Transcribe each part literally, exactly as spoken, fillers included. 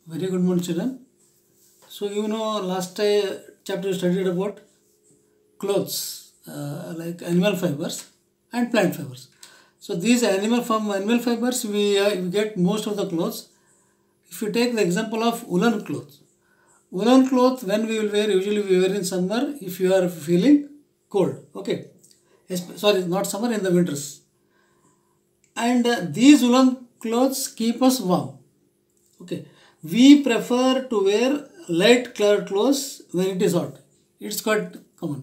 Very good morning, children. So you know, last uh, chapter we studied about clothes, uh, like animal fibers and plant fibers. So these animal from animal fibers, we, uh, we get most of the clothes. If you take the example of woolen clothes, woolen clothes when we will wear, usually we wear in summer if you are feeling cold. Okay, Espe- sorry, not summer, in the winters. And uh, these woolen clothes keep us warm. Okay, we prefer to wear light colored clothes when it is hot. It's quite common.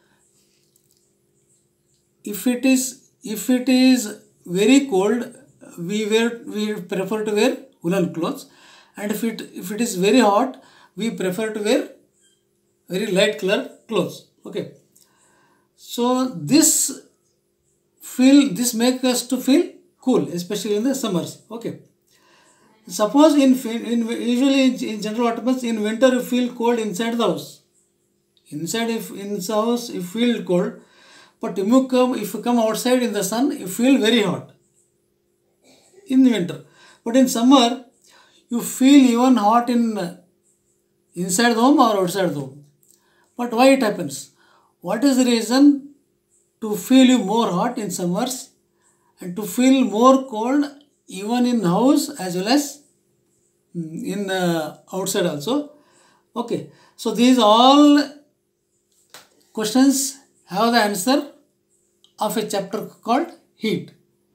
If it is if it is very cold, we wear we prefer to wear woolen clothes, and if it if it is very hot, we prefer to wear very light colored clothes. Okay, so this feel this makes us to feel cool, especially in the summers. Okay. Suppose in, in usually in, in general what happens in winter you feel cold inside the house. Inside if in the house you feel cold, but if you come if you come outside in the sun you feel very hot in winter. But in summer you feel even hot in uh, inside the home or outside the home. But why it happens? What is the reason to feel you more hot in summers and to feel more cold even in house as well as in uh, outside also? Okay, so these all questions have the answer of a chapter called heat.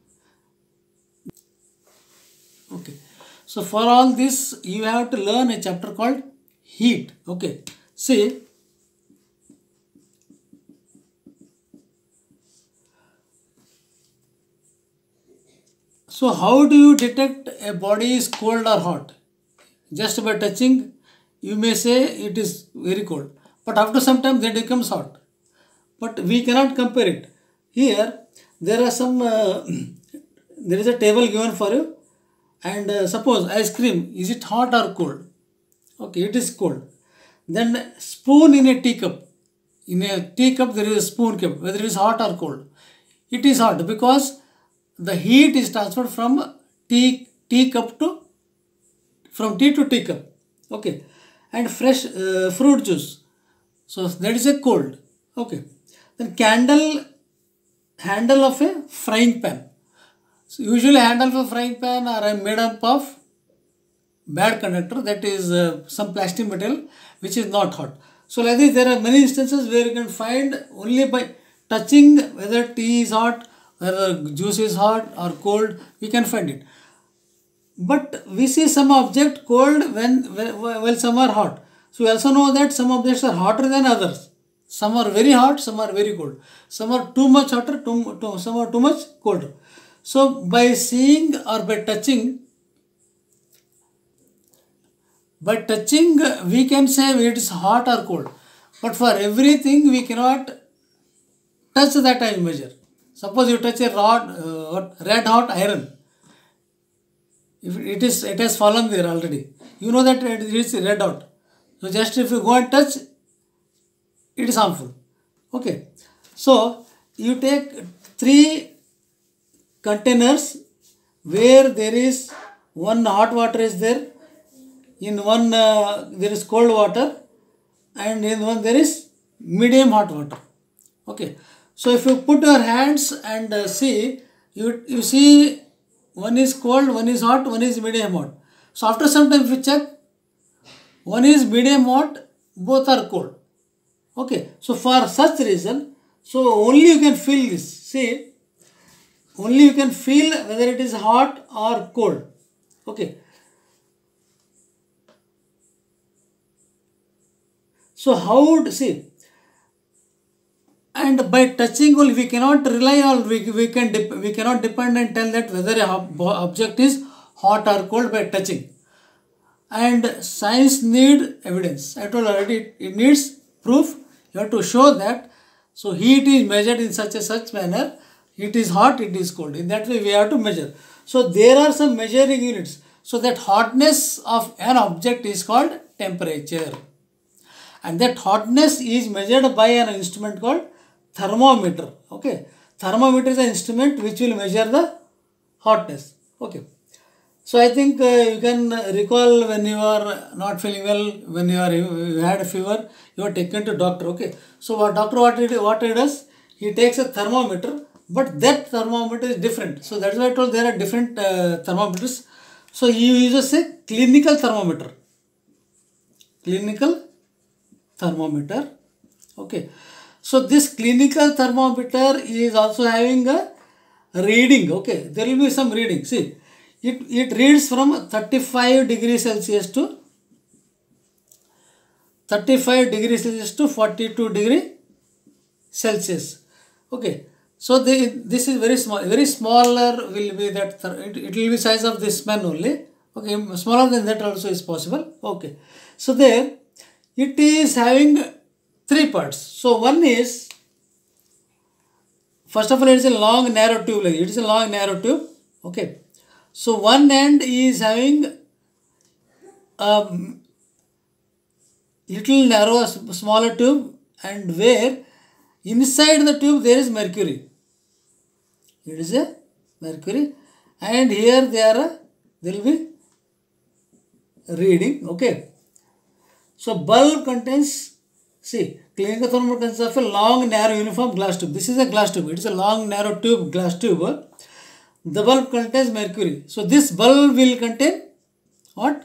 Okay, so for all this you have to learn a chapter called heat. Okay, see, so how do you detect a body is cold or hot? Just by touching you may say it is very cold, but after some time that becomes hot. But we cannot compare it. Here there are some uh, there is a table given for you, and uh, suppose ice cream, is it hot or cold? Okay, it is cold. Then spoon in a teacup, in a teacup there is a spoon kept, whether it is hot or cold, it is hot because the heat is transferred from tea teacup to from tea to teacup. Okay, and fresh uh, fruit juice, so that is a cold. Okay, then candle handle of a frying pan. So usually handle of a frying pan are made up of bad conductor, that is uh, some plastic material which is not hot. So like this there are many instances where you can find only by touching whether tea is hot, whether juice is hot or cold, we can find it. But we see some object cold when while some are hot. So we also know that some objects are hotter than others. Some are very hot, some are very cold. Some are too much hotter, too, too, some are too much colder. So by seeing or by touching, by touching we can say it is hot or cold. But for everything we cannot touch that and measure. Suppose you touch a rod, uh, red hot iron. If it is it has fallen there already, you know that it is red hot. So just if you go and touch, it is harmful. Okay, so you take three containers where there is one hot water is there, in one uh, there is cold water, and in one there is medium hot water. Okay, so if you put your hands and uh, see, you you see one is cold, one is hot, one is medium hot. So after some time if you check, one is medium hot, both are cold. Okay, so for such reason, so only you can feel this. See, only you can feel whether it is hot or cold. Okay, so how would see, and by touching only we cannot rely on, we, we can dep we cannot depend and tell that whether a ob object is hot or cold by touching. And science need evidence. I told already, it, it needs proof. You have to show that. So heat is measured in such a such manner. It is hot, it is cold. In that way we have to measure. So there are some measuring units. So that hotness of an object is called temperature. And that hotness is measured by an instrument called thermometer. Okay, thermometer is an instrument which will measure the hotness. Okay, So I think uh, you can recall when you are not feeling well, when you are you had a fever, you are taken to doctor. Okay. So what doctor what he what he does? He takes a thermometer, but that thermometer is different. So that's why I told there are different uh, thermometers. So he uses a clinical thermometer. Clinical thermometer. Okay. So this clinical thermometer is also having a reading. Okay. There will be some reading. See. It, it reads from thirty-five degrees Celsius to thirty-five degrees Celsius to forty-two degree Celsius. Okay. So the, this is very small. Very smaller will be that. It, it will be size of this pen only. Okay. Smaller than that also is possible. Okay. So there it is having three parts. So one is, first of all, it is a long narrow tube. Like it is a long narrow tube. Okay. So one end is having a little narrow, smaller tube, and where inside the tube there is mercury. It is a mercury, and here there are there will be reading. Okay. So bulb contains, see, clinical thermometer consists of a long, narrow, uniform glass tube. This is a glass tube. It is a long, narrow tube, glass tube. The bulb contains mercury. So this bulb will contain what?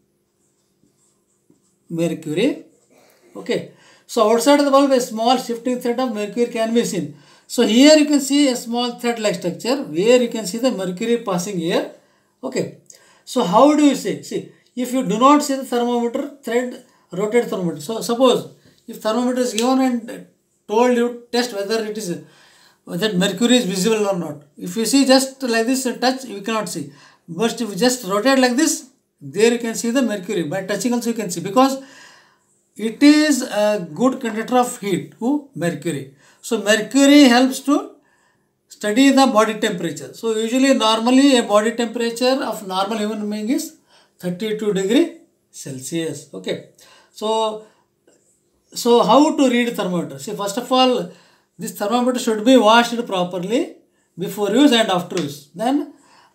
Mercury. Okay. So outside of the bulb, a small shifting thread of mercury can be seen. So here you can see a small thread-like structure where you can see the mercury passing here. Okay. So how do you say? See, if you do not see the thermometer thread, rotate thermometer. So suppose if thermometer is given and told you test whether it is that mercury is visible or not. If you see just like this touch, you cannot see. But if you just rotate like this, there you can see the mercury. By touching also you can see, because it is a good conductor of heat. Who? Mercury. So mercury helps to study the body temperature. So usually normally a body temperature of normal human being is thirty-two degree Celsius. Okay. So, so how to read thermometer? See, first of all, this thermometer should be washed properly before use and after use. Then,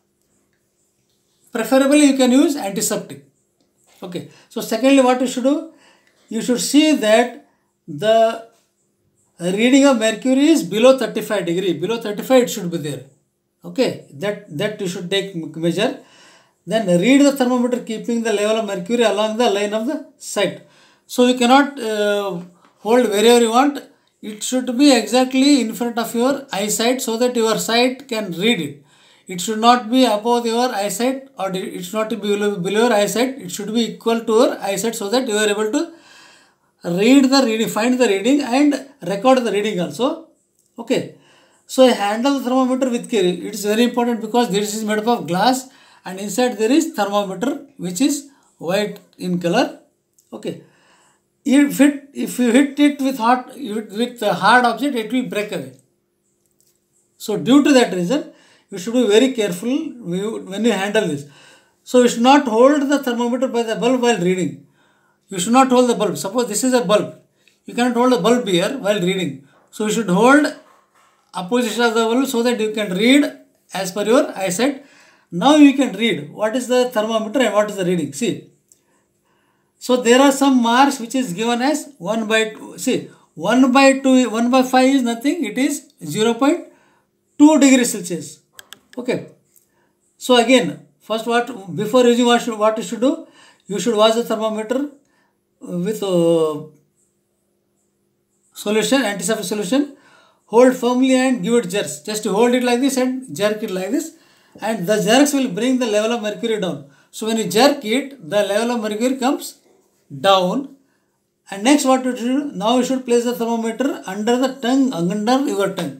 preferably you can use antiseptic. Okay. So, secondly, what you should do? You should see that the reading of mercury is below thirty-five degree. Below thirty-five it should be there. Okay. That, that you should take measure. Then read the thermometer keeping the level of mercury along the line of the sight. So, you cannot uh, hold wherever you want. It should be exactly in front of your eyesight so that your sight can read it. It should not be above your eyesight, or it should not be below, below your eyesight. It should be equal to your eyesight so that you are able to read the reading, find the reading and record the reading also. Okay. So handle the thermometer with care. It is very important because this is made up of glass and inside there is thermometer which is white in color. Okay. If it if you hit it with hot with a hard object, it will break away. So due to that reason, you should be very careful when you handle this. So you should not hold the thermometer by the bulb while reading. You should not hold the bulb. Suppose this is a bulb. You cannot hold the bulb here while reading. So you should hold opposition of the bulb so that you can read as per your eyesight. Now you can read what is the thermometer and what is the reading. See. So there are some marks which is given as one by two. See, one by two, one by five is nothing. It is zero point two degrees Celsius. Okay. So again, first what, before using what, should, what you should do, you should wash the thermometer with uh, solution, antiseptic solution. Hold firmly and give it jerks. Just hold it like this and jerk it like this. And the jerks will bring the level of mercury down. So when you jerk it, the level of mercury comes down. And next what you should do, now you should place the thermometer under the tongue, under your tongue.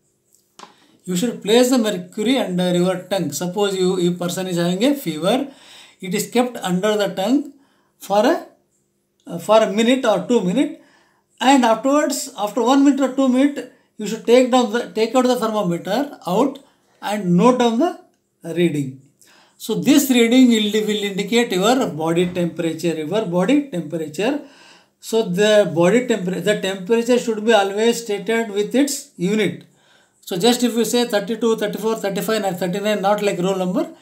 You should place the mercury under your tongue. Suppose you, you person is having a fever, it is kept under the tongue for a uh, for a minute or two minutes, and afterwards, after one minute or two minutes, you should take down the take out the thermometer out and note down the reading. So this reading will, will indicate your body temperature, your body temperature. So the body temperature, the temperature should be always stated with its unit. So just if you say thirty-two, thirty-four, thirty-five and thirty-nine, not like roll number,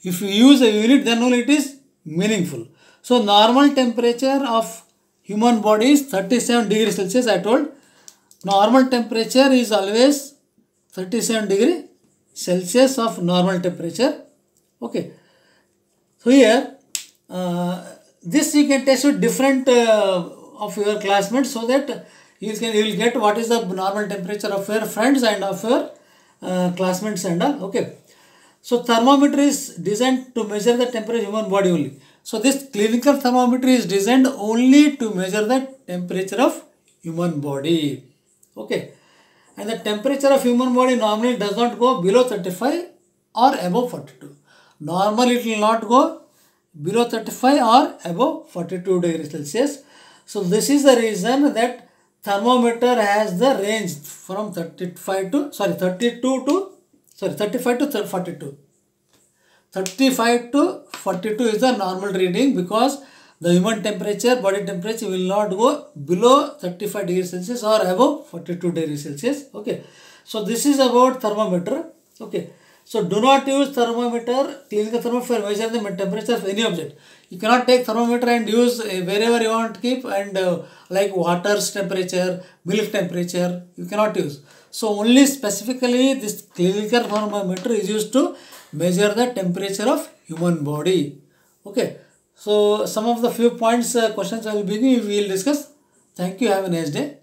If you use a unit, then only it is meaningful. So normal temperature of human body is thirty-seven degrees Celsius. I told normal temperature is always thirty-seven degree Celsius of normal temperature. Okay. So here, uh, this you can test with different uh, of your classmates, so that you can you will get what is the normal temperature of your friends and of your uh, classmates and all. Okay. So thermometer is designed to measure the temperature of human body only. So this clinical thermometer is designed only to measure the temperature of human body. Okay. And the temperature of human body normally does not go below thirty-five or above forty-two. Normally it will not go below thirty-five or above forty-two degrees Celsius. So this is the reason that thermometer has the range from thirty-five to sorry thirty-two to sorry thirty-five to forty-two. thirty-five to forty-two is the normal reading, because the human temperature, body temperature will not go below thirty-five degrees Celsius or above forty-two degrees Celsius. Okay. So this is about thermometer. Okay. So do not use thermometer, clinical thermometer for measuring the temperature of any object. You cannot take thermometer and use wherever you want to keep, and uh, like water's temperature, milk temperature, you cannot use. So only specifically this clinical thermometer is used to measure the temperature of human body. Okay. So some of the few points, uh, questions I will begin, we will discuss. Thank you. Have a nice day.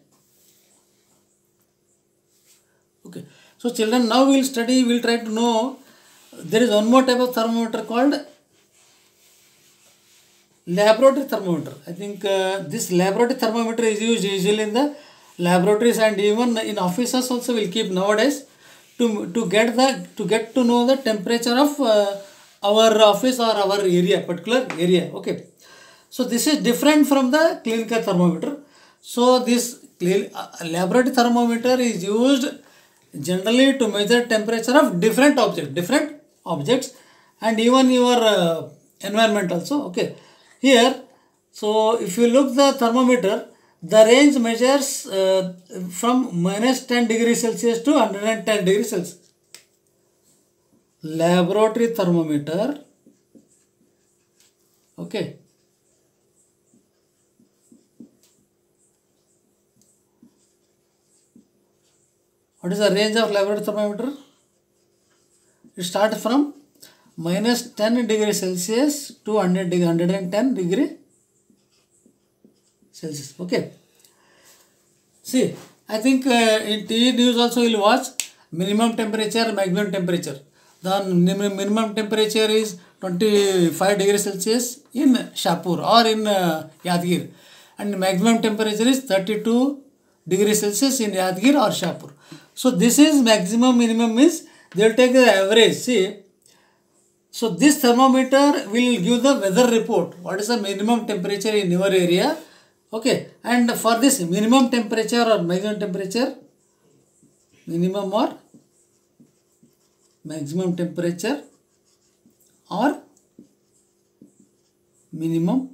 Okay. So children, now we will study, we will try to know, there is one more type of thermometer called laboratory thermometer. I think uh, this laboratory thermometer is used usually in the laboratories, and even in offices also will keep nowadays to, to get the to get to know the temperature of uh, our office or our area, particular area. Okay. So this is different from the clinical thermometer. So this uh, laboratory thermometer is used generally to measure temperature of different objects, different objects, and even your uh, environment also. Okay. Here, so if you look the thermometer, the range measures uh, from minus ten degrees Celsius to one hundred ten degrees Celsius. Laboratory thermometer. Okay. What is the range of laboratory thermometer? It starts from minus ten degrees Celsius to one hundred degree, one hundred ten degree Celsius. Okay. See, I think uh, in T V news also you will watch minimum temperature, maximum temperature. The minimum temperature is twenty-five degrees Celsius in Shahpur or in uh, Yadgir, and maximum temperature is thirty-two degrees Celsius in Yadgir or Shahpur. So this is maximum, minimum means they will take the average. See, so this thermometer will give the weather report. What is the minimum temperature in your area? Okay, and for this minimum temperature or maximum temperature, minimum or maximum temperature or minimum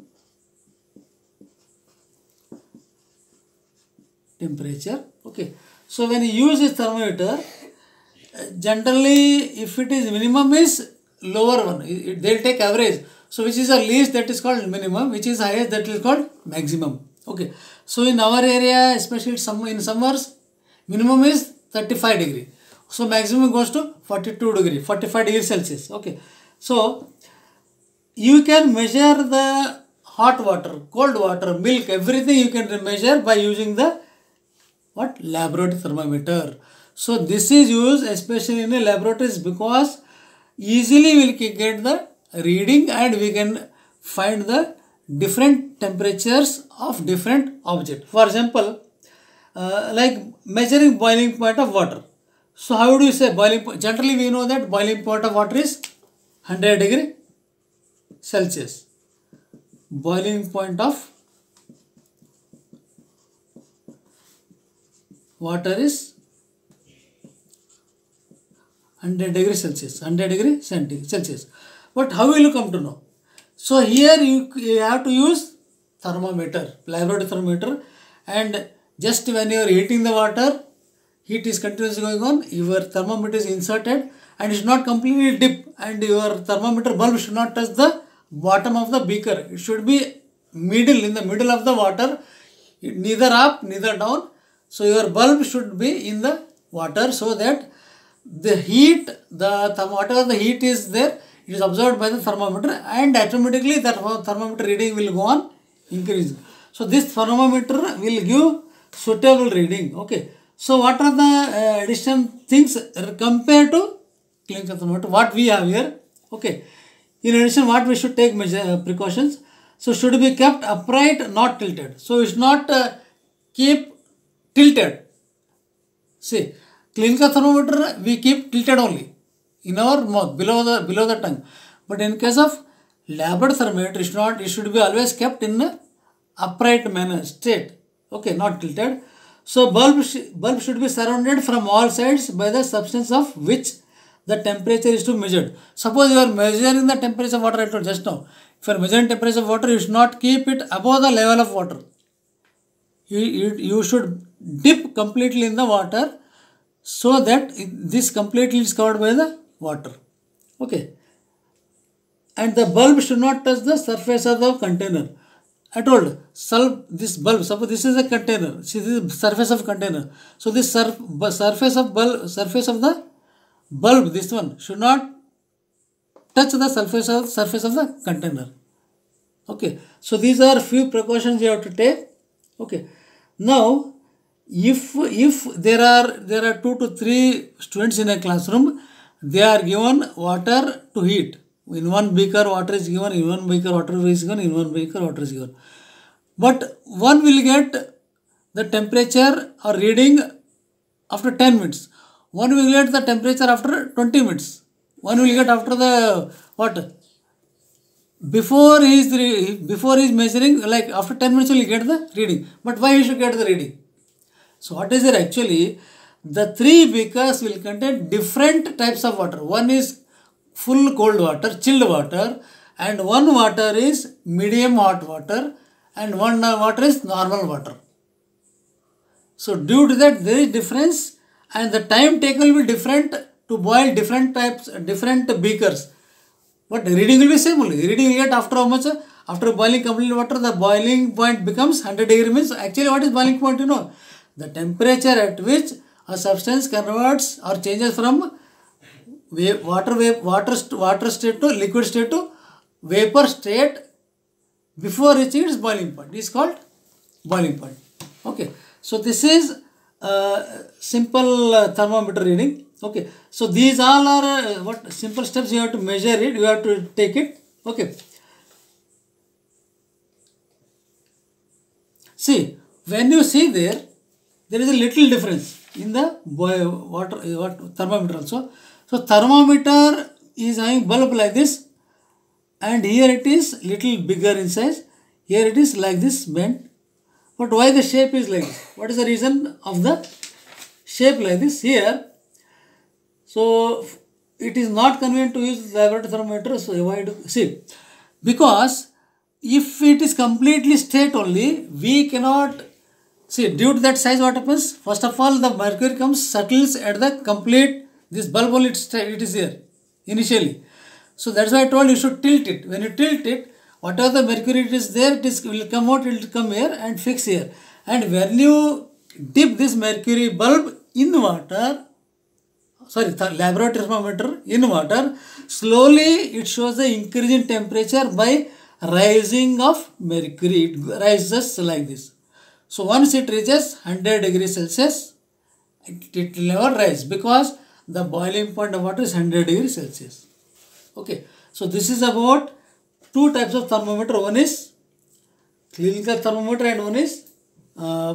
temperature. Okay. So when you use this thermometer, generally if it is minimum is lower one, it, they will take average. So which is the least, that is called minimum, which is highest, that is called maximum. Okay. So in our area, especially some in summers, minimum is thirty-five degree. So maximum goes to forty-two degree, forty-five degrees Celsius. Okay. So you can measure the hot water, cold water, milk, everything you can measure by using the what? Laboratory thermometer. So this is used especially in the laboratories because easily we can get the reading and we can find the different temperatures of different objects. For example, uh, like measuring boiling point of water. So how do you say boiling point? Generally we know that boiling point of water is one hundred degree Celsius. Boiling point of water is one hundred degree Celsius, one hundred degree Celsius. But how will you come to know? So here you, you have to use thermometer, laboratory thermometer, and just when you are heating the water, heat is continuously going on, your thermometer is inserted and it should not completely dip, and your thermometer bulb should not touch the bottom of the beaker. It should be middle, in the middle of the water, neither up, neither down. So your bulb should be in the water, so that the heat, the whatever the heat is there, it is absorbed by the thermometer, and automatically the thermometer reading will go on increasing. So this thermometer will give suitable reading. Okay. So what are the uh, additional things compared to Klinker thermometer? What we have here. Okay. In addition, what we should take measure, uh, precautions. So should be kept upright, not tilted. So it should not uh, keep tilted. See, Klinker thermometer we keep tilted only in our mouth, below the below the tongue. But in case of labor thermometer, it should not. It should be always kept in a upright manner, straight. Okay, not tilted. So bulb sh bulb should be surrounded from all sides by the substance of which the temperature is to be measured. Suppose you are measuring the temperature of water, I told just now. If you are measuring temperature of water, you should not keep it above the level of water. You, you, you should dip completely in the water, so that this completely is covered by the water. Okay. And the bulb should not touch the surface of the container. I told, solve this bulb, suppose this is a container, see this is surface of container. So this surf, surface of bulb, surface of the bulb, this one should not touch the surface of surface of the container. Okay. So these are few precautions you have to take. Okay. Now, if if there are there are two to three students in a classroom, they are given water to heat. In one beaker water is given, in one beaker water is given, in one beaker water is given. But one will get the temperature or reading after ten minutes. One will get the temperature after twenty minutes. One will get after the what? Before he is before he is measuring, like after ten minutes will get the reading. But why he should get the reading? So what is it actually? The three beakers will contain different types of water. One is full cold water, chilled water, and one water is medium hot water, and one water is normal water. So due to that there is difference, and the time taken will be different to boil different types, different beakers. But the reading will be same only. Reading will get after how much? After boiling complete water, the boiling point becomes one hundred degree means actually what is boiling point, you know? The temperature at which a substance converts or changes from water water water state to liquid state to vapor state before reaching its boiling point is called boiling point. Okay. So this is uh, simple uh, thermometer reading. Okay. So these all are uh, what simple steps you have to measure it. You have to take it. Okay. See, when you see there, there is a little difference in the water what thermometer also. So thermometer is having bulb like this, and here it is little bigger in size. Here it is like this bent. But why the shape is like this? What is the reason of the shape like this here? So it is not convenient to use laboratory thermometer. So why do see? Because if it is completely straight only, we cannot see. Due to that size, what happens? First of all, the mercury comes settles at the complete. This bulb only it is here initially. So that's why I told you should tilt it. When you tilt it, whatever the mercury it is there, it is will come out, it will come here and fix here. And when you dip this mercury bulb in water, sorry, the laboratory thermometer in water, slowly it shows the increase in temperature by rising of mercury. It rises like this. So once it reaches one hundred degrees Celsius, it, it will never rise because the boiling point of water is one hundred degrees Celsius. Okay. So this is about two types of thermometer. One is clinical thermometer and one is uh,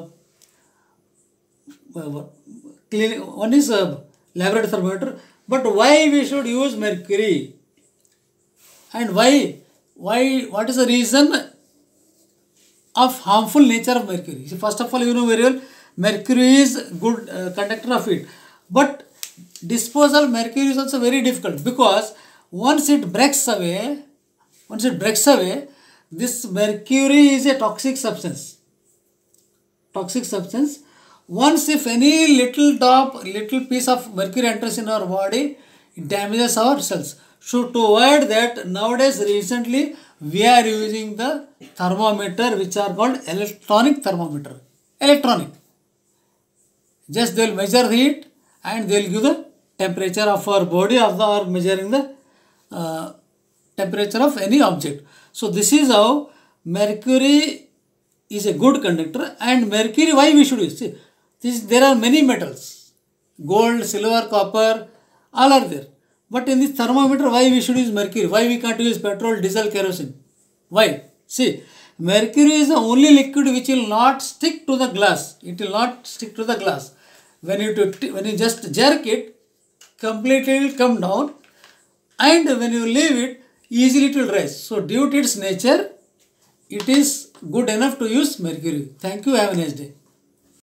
one is uh, laboratory thermometer. But why we should use mercury? And why? Why? What is the reason of harmful nature of mercury? See, first of all, you know very well, mercury is good uh, conductor of heat. But disposal mercury is also very difficult because once it breaks away, once it breaks away, this mercury is a toxic substance. Toxic substance. Once if any little drop, little piece of mercury enters in our body, it damages our cells. So to avoid that, nowadays recently we are using the thermometer which are called electronic thermometer. Electronic. Just they will measure the heat and they will give the temperature of our body or, the, or measuring the uh, temperature of any object. So this is how mercury is a good conductor. And mercury, why we should use? See, this, there are many metals, gold, silver, copper, all are there. But in this thermometer, why we should use mercury? Why we can't use petrol, diesel, kerosene? Why? See, mercury is the only liquid which will not stick to the glass. It will not stick to the glass. When you, when you just jerk it, completely will come down, and when you leave it, easily it will rise. So due to its nature, it is good enough to use mercury. Thank you. Have a nice day.